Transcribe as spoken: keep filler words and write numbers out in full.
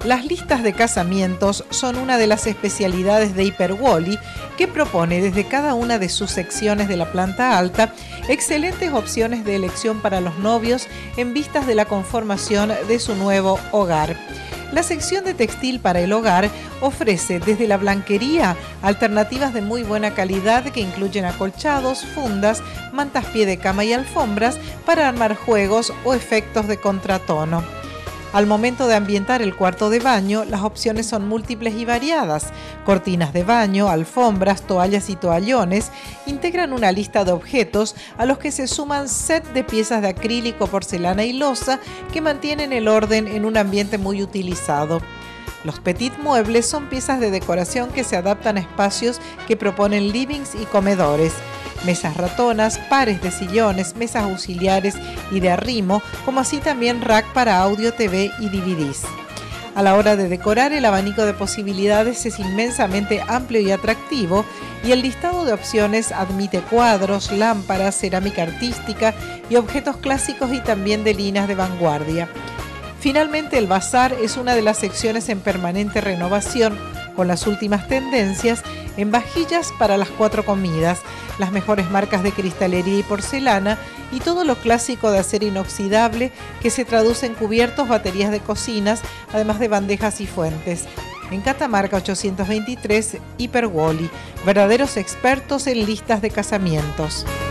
Las listas de casamientos son una de las especialidades de Hyperwally, que propone desde cada una de sus secciones de la planta alta excelentes opciones de elección para los novios en vistas de la conformación de su nuevo hogar. La sección de textil para el hogar ofrece desde la blanquería alternativas de muy buena calidad que incluyen acolchados, fundas, mantas pie de cama y alfombras para armar juegos o efectos de contratono. Al momento de ambientar el cuarto de baño, las opciones son múltiples y variadas. Cortinas de baño, alfombras, toallas y toallones integran una lista de objetos a los que se suman set de piezas de acrílico, porcelana y loza que mantienen el orden en un ambiente muy utilizado. Los petit muebles son piezas de decoración que se adaptan a espacios que proponen livings y comedores. Mesas ratonas, pares de sillones, mesas auxiliares y de arrimo, como así también rack para audio, T V y D V Ds. A la hora de decorar, el abanico de posibilidades es inmensamente amplio y atractivo, y el listado de opciones admite cuadros, lámparas, cerámica artística y objetos clásicos y también de líneas de vanguardia. Finalmente, el bazar es una de las secciones en permanente renovación, con las últimas tendencias en vajillas para las cuatro comidas, las mejores marcas de cristalería y porcelana y todo lo clásico de acero inoxidable que se traduce en cubiertos, baterías de cocinas, además de bandejas y fuentes. En Catamarca ochocientos veintitrés, Hyperwally, verdaderos expertos en listas de casamientos.